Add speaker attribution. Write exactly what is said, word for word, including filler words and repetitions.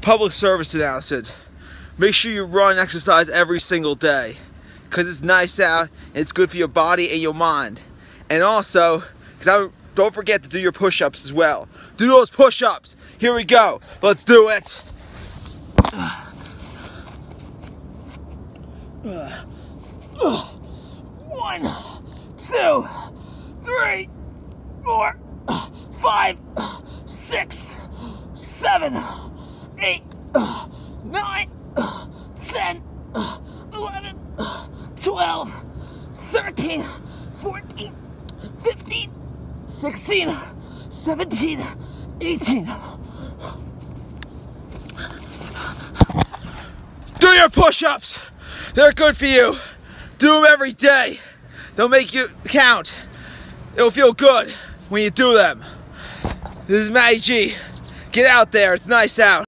Speaker 1: public service announcement. Make sure you run and exercise every single day, because it's nice out and it's good for your body and your mind. And also, because I don't forget to do your push-ups as well. Do those push-ups. Here we go. Let's do it. One, two, three, four, five, six, seven, eight, nine, ten, eleven, twelve, thirteen, fourteen, fifteen, sixteen, seventeen, eighteen. Do your push-ups. They're good for you. Do them every day. They'll make you count. It'll feel good when you do them. This is Matty G. Get out there. It's nice out.